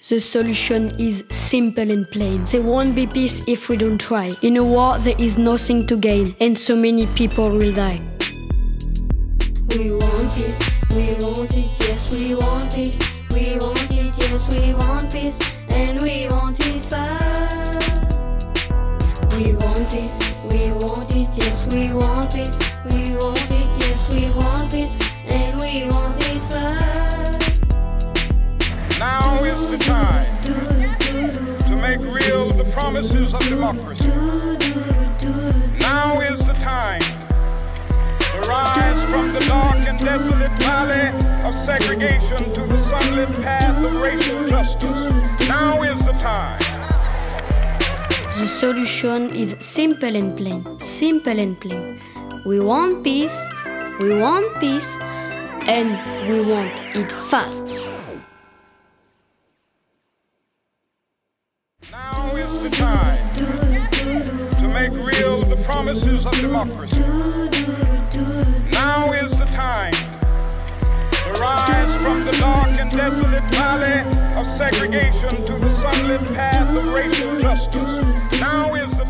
The solution is simple and plain. There won't be peace if we don't try. In a war there is nothing to gain, and so many people will die. We want peace, we want it, yes we want peace. We want it, yes we want peace, and we want it fast. We want peace, we want it, yes we want peace. We want it, yes we want peace, and we want it fast. Now is the time to make real the promises of democracy. Now is the time to rise from the dark and desolate valley of segregation to the sunlit path of racial justice. Now is the time. The solution is simple and plain. Simple and plain. We want peace, and we want it fast. Now is the time to make real the promises of democracy. Now is the time to rise from the dark and desolate valley of segregation to the sunlit path of racial justice. Now is the